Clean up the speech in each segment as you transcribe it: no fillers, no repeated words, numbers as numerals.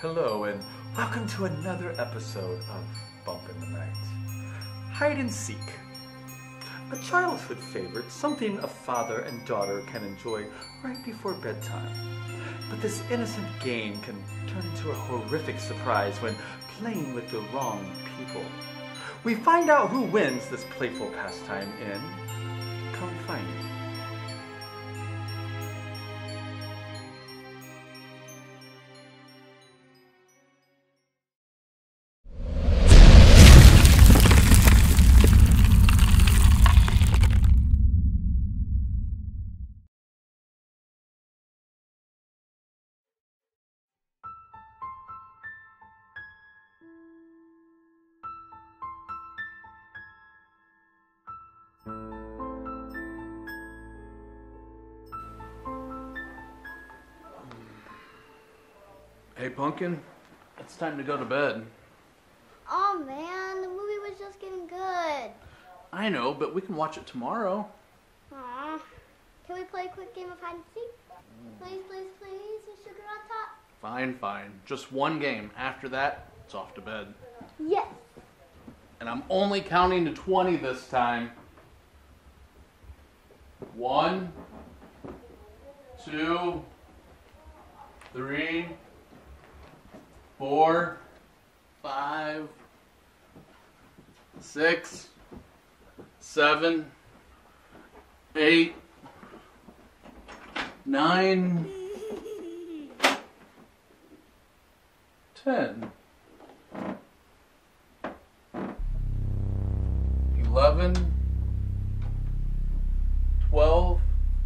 Hello and welcome to another episode of Bump in the Night. Hide and Seek. A childhood favorite, something a father and daughter can enjoy right before bedtime. But this innocent game can turn into a horrific surprise when playing with the wrong people. We find out who wins this playful pastime in Come Find Me. Hey, Pumpkin, it's time to go to bed. Oh man, the movie was just getting good. I know, but we can watch it tomorrow. Aw. Can we play a quick game of hide and seek? Please, please, please, with sugar on top. Fine, fine. Just one game. After that, it's off to bed. Yes. And I'm only counting to 20 this time. 1, 2, 3, 4, 5, 6, 7, 8, 9, 10, 11, 12,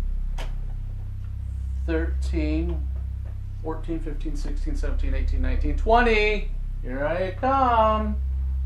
13, 14, 15, 16, 17, 18, 19, 20. Here I come.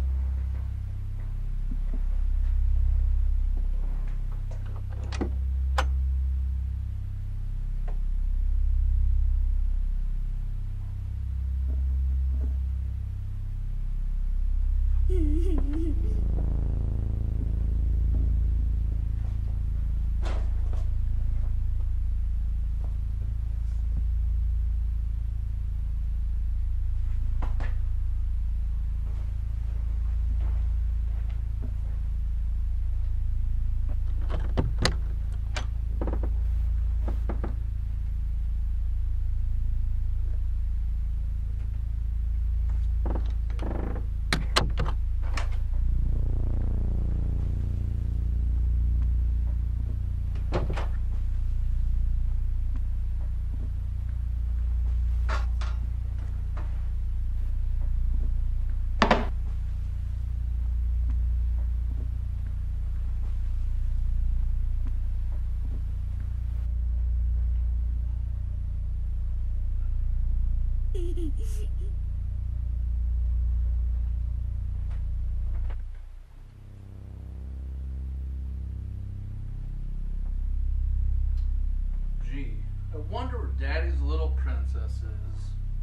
Gee, I wonder where Daddy's little princess is.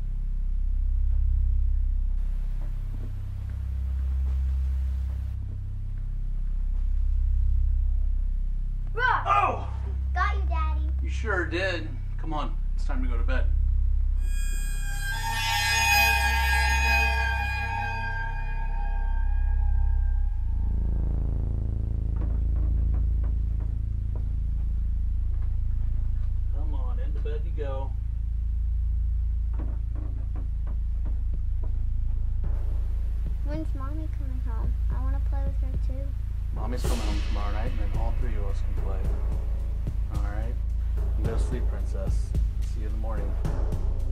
Rock! Oh! Got you, Daddy. You sure did. Come on, it's time to go to bed. Come on, into bed you go. When's Mommy coming home? I want to play with her too. Mommy's coming home tomorrow night, and then all three of us can play. Alright? You go to sleep, princess. See you in the morning.